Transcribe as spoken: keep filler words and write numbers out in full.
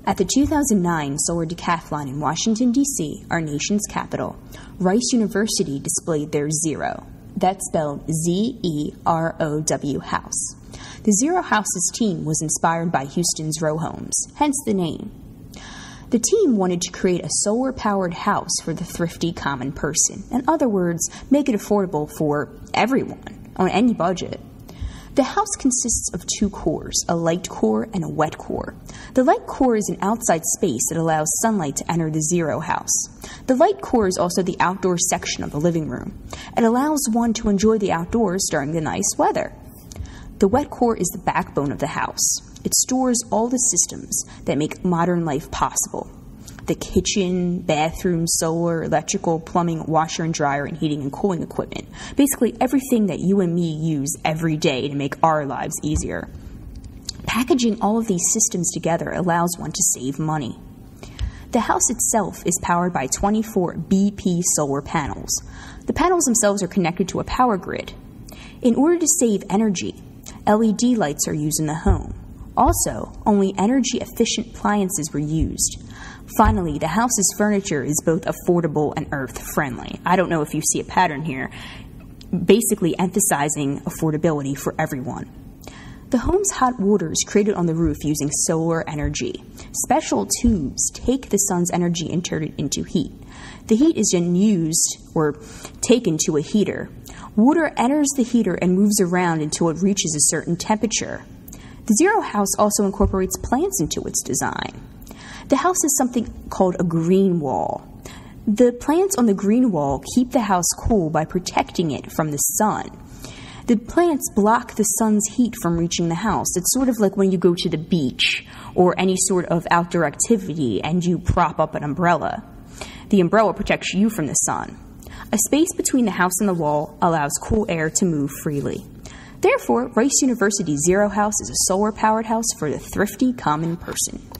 At the two thousand nine Solar Decathlon in Washington, D C, our nation's capital, Rice University displayed their Zero. That's spelled Z E R O W House. The Zero House's team was inspired by Houston's row homes, hence the name. The team wanted to create a solar-powered house for the thrifty common person. In other words, make it affordable for everyone, on any budget. The house consists of two cores, a light core and a wet core. The light core is an outside space that allows sunlight to enter the Zero House. The light core is also the outdoor section of the living room. It allows one to enjoy the outdoors during the nice weather. The wet core is the backbone of the house. It stores all the systems that make modern life possible. The kitchen, bathroom, solar, electrical, plumbing, washer and dryer, and heating and cooling equipment. Basically everything that you and me use every day to make our lives easier. Packaging all of these systems together allows one to save money. The house itself is powered by twenty-four B P solar panels. The panels themselves are connected to a power grid. In order to save energy, L E D lights are used in the home. Also, only energy-efficient appliances were used. Finally, the house's furniture is both affordable and earth-friendly. I don't know if you see a pattern here, basically emphasizing affordability for everyone. The home's hot water is created on the roof using solar energy. Special tubes take the sun's energy and turn it into heat. The heat is then used or taken to a heater. Water enters the heater and moves around until it reaches a certain temperature. The Zero House also incorporates plants into its design. The house has something called a green wall. The plants on the green wall keep the house cool by protecting it from the sun. The plants block the sun's heat from reaching the house. It's sort of like when you go to the beach or any sort of outdoor activity and you prop up an umbrella. The umbrella protects you from the sun. A space between the house and the wall allows cool air to move freely. Therefore, Rice University's Zero House is a solar-powered house for the thrifty common person.